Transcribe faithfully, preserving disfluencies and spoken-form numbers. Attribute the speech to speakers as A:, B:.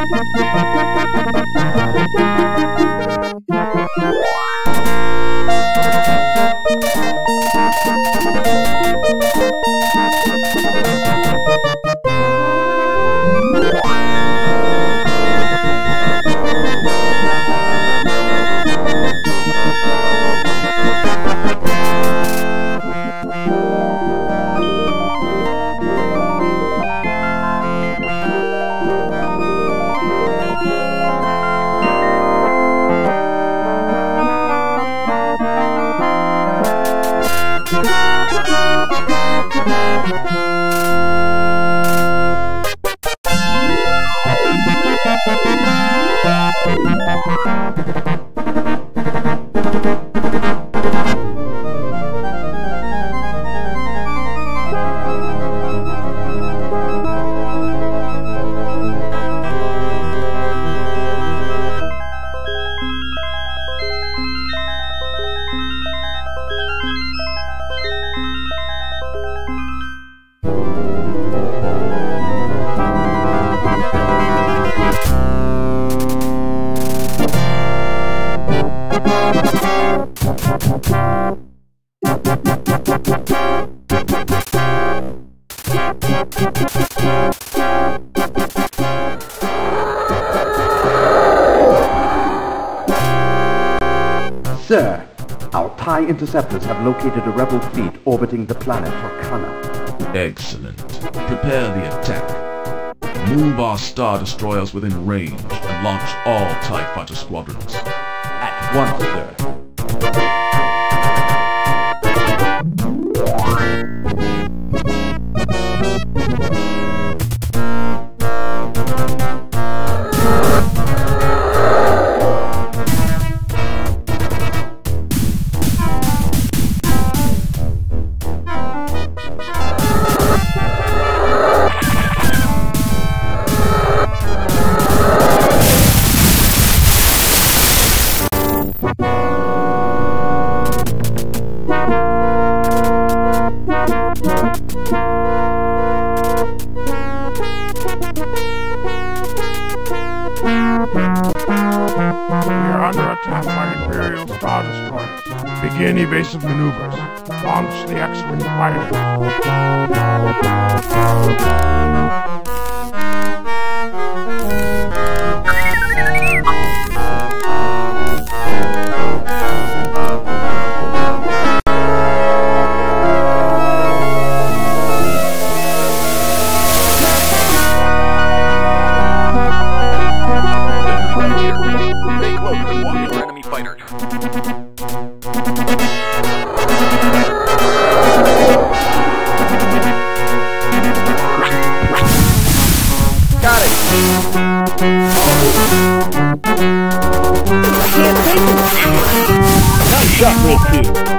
A: Sir, our TIE interceptors have located a rebel fleet orbiting the planet Torcana.
B: Excellent. Prepare the attack. Move our Star Destroyers within range and launch all TIE fighter squadrons.
A: At once, sir.
C: Begin evasive maneuvers. Launch the X-Wing fighter.
D: Stay close and watch your enemy fighter.
E: Got it. I can't take it. Nice shot, Red two.